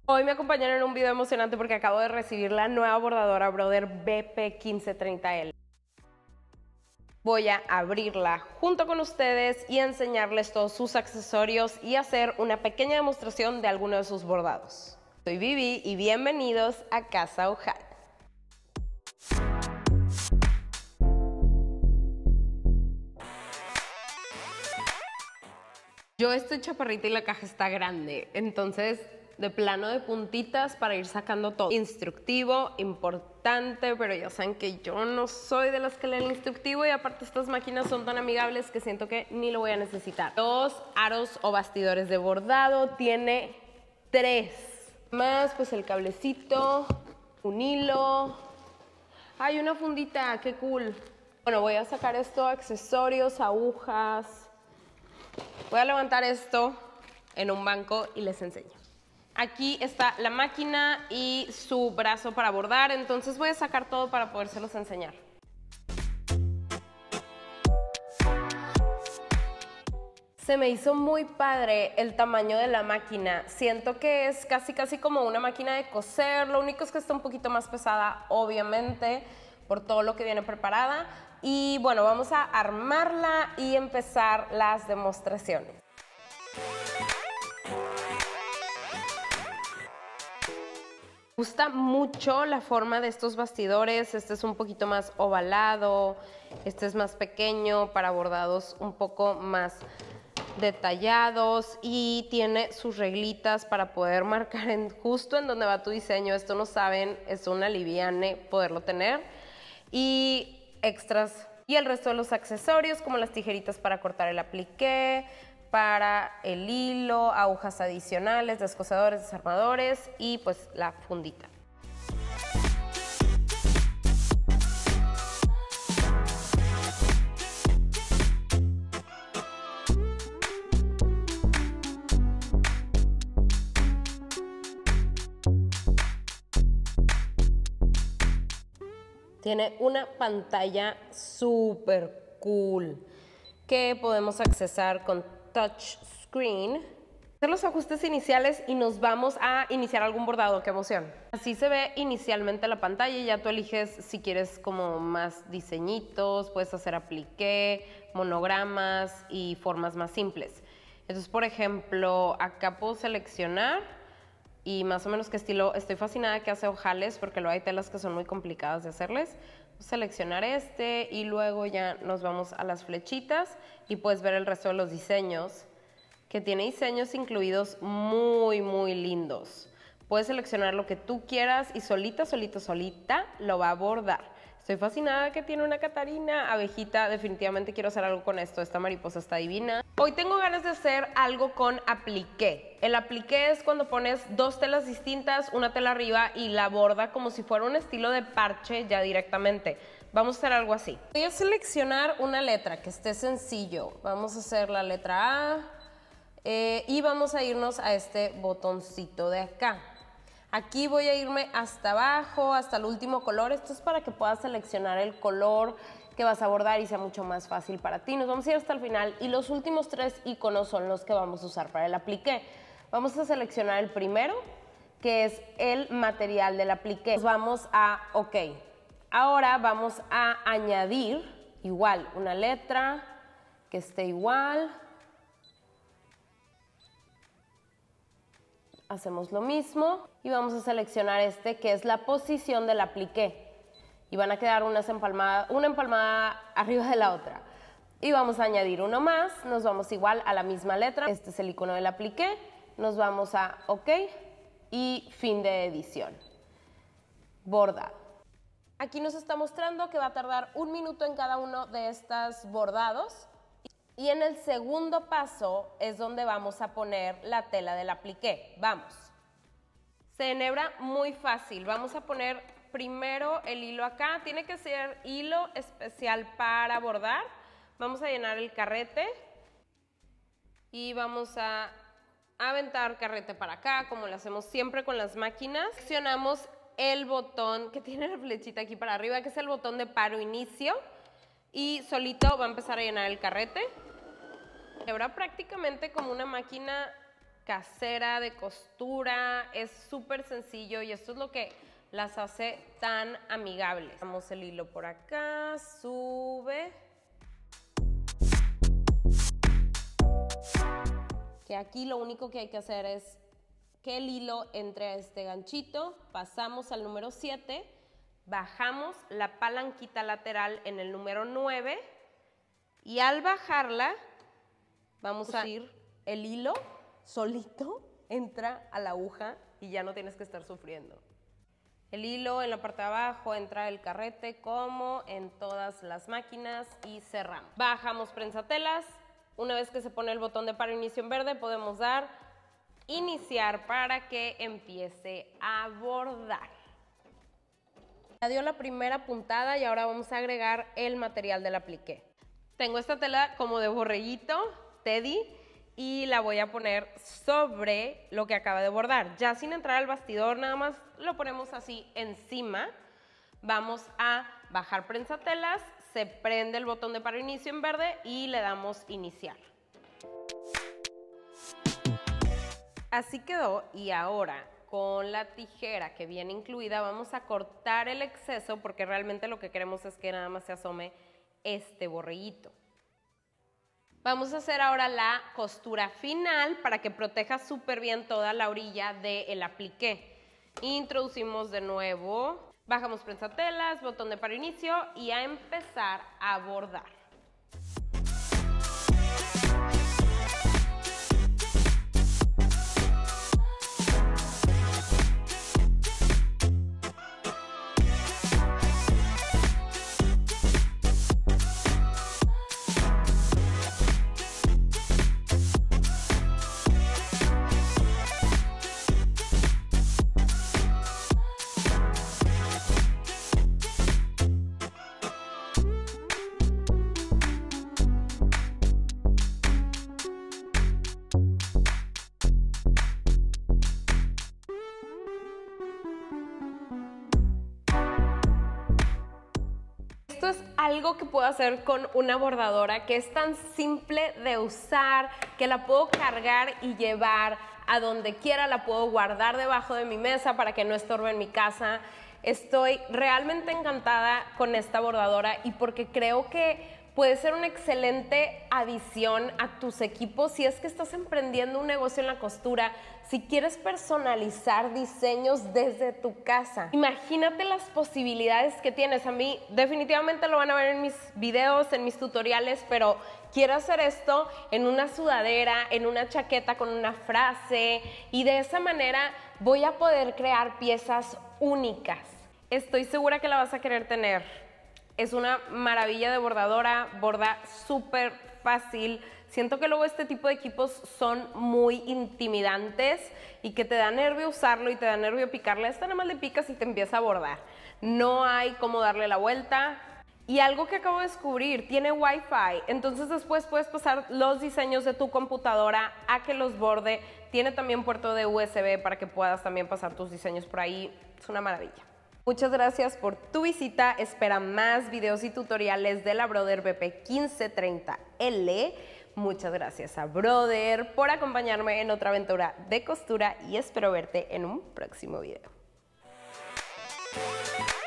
Hoy me acompañaron en un video emocionante porque acabo de recibir la nueva bordadora Brother BP1530L. Voy a abrirla junto con ustedes y enseñarles todos sus accesorios y hacer una pequeña demostración de alguno de sus bordados. Soy Vivi y bienvenidos a Casa Ojal. Yo estoy chaparrita y la caja está grande, entonces de plano de puntitas para ir sacando todo. Instructivo, importante, pero ya saben que yo no soy de las que leen el instructivo y aparte estas máquinas son tan amigables que siento que ni lo voy a necesitar. Los aros o bastidores de bordado, tiene 3. Más pues el cablecito, un hilo. Hay una fundita, qué cool. Bueno, voy a sacar esto, accesorios, agujas. Voy a levantar esto en un banco y les enseño. Aquí está la máquina y su brazo para bordar, entonces voy a sacar todo para podérselos enseñar. Se me hizo muy padre el tamaño de la máquina. Siento que es casi como una máquina de coser. Lo único es que está un poquito más pesada, obviamente, por todo lo que viene preparada. Y bueno, vamos a armarla y empezar las demostraciones. Me gusta mucho la forma de estos bastidores. Este es un poquito más ovalado, este es más pequeño para bordados un poco más detallados y tiene sus reglitas para poder marcar justo en donde va tu diseño. Esto no saben, es una liviane poderlo tener. Y extras y el resto de los accesorios como las tijeritas para cortar el apliqué, para el hilo, agujas adicionales, descosedores, desarmadores y pues la fundita. Tiene una pantalla súper cool que podemos accesar con touch screen. Hacer los ajustes iniciales y nos vamos a iniciar algún bordado. ¡Qué emoción! Así se ve inicialmente la pantalla y ya tú eliges si quieres como más diseñitos, puedes hacer apliqué, monogramas y formas más simples. Entonces, por ejemplo, acá puedo seleccionar y más o menos qué estilo. Estoy fascinada que hace ojales porque luego hay telas que son muy complicadas de hacerles. Seleccionar este y luego ya nos vamos a las flechitas y puedes ver el resto de los diseños, que tiene diseños incluidos muy lindos. Puedes seleccionar lo que tú quieras y solita lo va a bordar. Estoy fascinada que tiene una Catarina, abejita, definitivamente quiero hacer algo con esto, esta mariposa está divina. Hoy tengo ganas de hacer algo con apliqué. El apliqué es cuando pones 2 telas distintas, una tela arriba y la borda como si fuera un estilo de parche ya directamente. Vamos a hacer algo así. Voy a seleccionar una letra que esté sencillo. Vamos a hacer la letra A y vamos a irnos a este botoncito de acá. Aquí voy a irme hasta abajo, hasta el último color. Esto es para que puedas seleccionar el color que vas a bordar y sea mucho más fácil para ti. Nos vamos a ir hasta el final y los últimos 3 iconos son los que vamos a usar para el apliqué. Vamos a seleccionar el primero, que es el material del apliqué. Nos vamos a OK. Ahora vamos a añadir igual una letra que esté igual. Hacemos lo mismo y vamos a seleccionar este que es la posición del apliqué y van a quedar una empalmada arriba de la otra y vamos a añadir uno más, nos vamos igual a la misma letra, este es el icono del apliqué, nos vamos a OK y fin de edición, bordado. Aquí nos está mostrando que va a tardar 1 minuto en cada uno de estos bordados. Y en el segundo paso es donde vamos a poner la tela del apliqué. Vamos. Se enhebra muy fácil. Vamos a poner primero el hilo acá. Tiene que ser hilo especial para bordar. Vamos a llenar el carrete. Y vamos a aventar carrete para acá, como lo hacemos siempre con las máquinas. Seleccionamos el botón que tiene la flechita aquí para arriba, que es el botón de paro inicio. Y solito va a empezar a llenar el carrete. Ahora prácticamente como una máquina casera de costura, es súper sencillo y esto es lo que las hace tan amigables. Damos el hilo por acá, sube. Que aquí lo único que hay que hacer es que el hilo entre a este ganchito, pasamos al número 7, bajamos la palanquita lateral en el número 9 y al bajarla vamos a ir el hilo solito entra a la aguja y ya no tienes que estar sufriendo. El hilo en la parte de abajo entra el carrete como en todas las máquinas y cerramos. Bajamos prensatelas. Una vez que se pone el botón de paro inicio en verde podemos dar iniciar para que empiece a bordar. Ya dio la primera puntada y ahora vamos a agregar el material del apliqué. Tengo esta tela como de borreguito, teddy, y la voy a poner sobre lo que acaba de bordar. Ya sin entrar al bastidor, nada más lo ponemos así encima. Vamos a bajar prensatelas, se prende el botón de paro inicio en verde y le damos iniciar. Así quedó y ahora con la tijera que viene incluida vamos a cortar el exceso porque realmente lo que queremos es que nada más se asome este borreguito. Vamos a hacer ahora la costura final para que proteja súper bien toda la orilla del apliqué. Introducimos de nuevo, bajamos prensatelas, botón de paro inicio y a empezar a bordar. Esto es algo que puedo hacer con una bordadora que es tan simple de usar, que la puedo cargar y llevar a donde quiera, la puedo guardar debajo de mi mesa para que no estorbe en mi casa. Estoy realmente encantada con esta bordadora y porque creo que puede ser una excelente adición a tus equipos si es que estás emprendiendo un negocio en la costura, si quieres personalizar diseños desde tu casa. Imagínate las posibilidades que tienes. A mí definitivamente lo van a ver en mis videos, en mis tutoriales, pero quiero hacer esto en una sudadera, en una chaqueta con una frase y de esa manera voy a poder crear piezas únicas. Estoy segura que la vas a querer tener. Es una maravilla de bordadora, borda súper fácil. Siento que luego este tipo de equipos son muy intimidantes y que te da nervio usarlo y te da nervio picarle. Esta nada más le picas y te empieza a bordar. No hay cómo darle la vuelta. Y algo que acabo de descubrir, tiene Wi-Fi. Entonces después puedes pasar los diseños de tu computadora a que los borde. Tiene también puerto de USB para que puedas también pasar tus diseños por ahí. Es una maravilla. Muchas gracias por tu visita. Espera más videos y tutoriales de la Brother BP 1530L. Muchas gracias a Brother por acompañarme en otra aventura de costura y espero verte en un próximo video.